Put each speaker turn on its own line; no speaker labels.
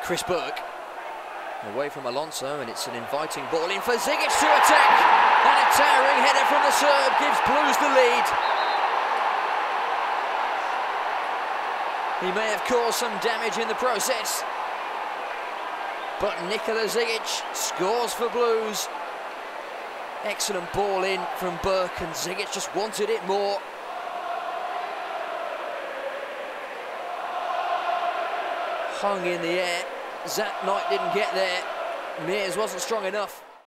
Chris Burke. Away from Alonso, and it's an inviting ball in for Zigic to attack. And a towering header from the Serb gives Blues the lead. He may have caused some damage in the process, but Nikola Zigic scores for Blues. Excellent ball in from Burke, and Zigic just wanted it more. Hung in the air. Zat Knight didn't get there. Mears wasn't strong enough.